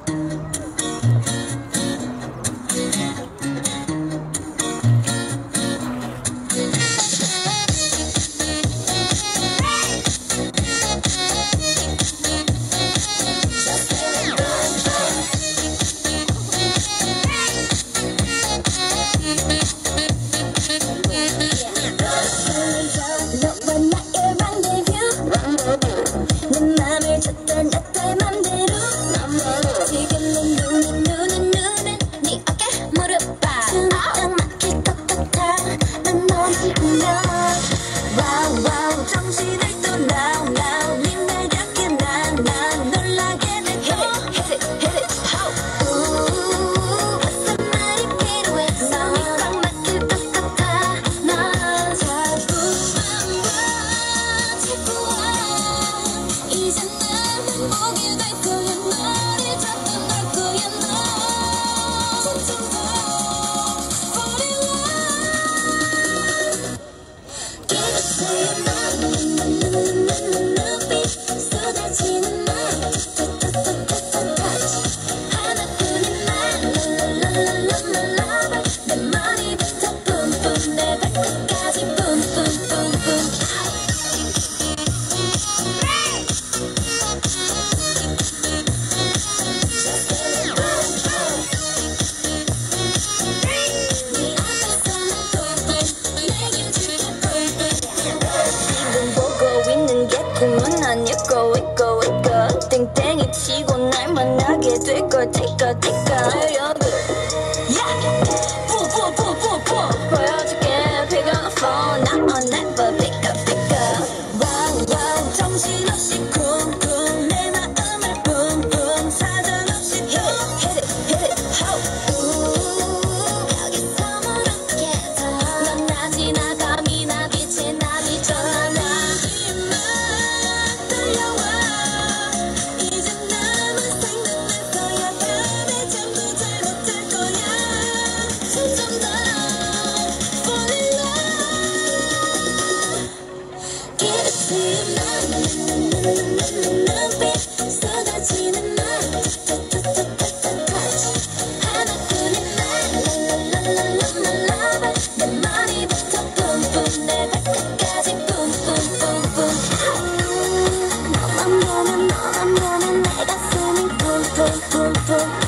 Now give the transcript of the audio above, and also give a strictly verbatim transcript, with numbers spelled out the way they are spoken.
꿈은 아닐까 있고 있고 땡땡이 치고 날 만나게 될걸 될까 될까 매력을 뽀뽀뽀뽀뽀 보여줄게 Pick up the phone I'll never pick up pick up Wow wow 정신없이 쿵쿵 내 마음을 뿜뿜 사정없이 hit it hit it hit it ho Ooh 여기서 무릎께서 넌 나 지나가 미나 빛에 나비 전화 눈빛 쏟아지는 말 하나뿐인 말 랄랄랄랄랄라 내 머리부터 뿜뿜 내 발끝까지 뿜뿜뿜뿜 너만 보면 너만 보면 내 가슴이 뿜뿜뿜뿜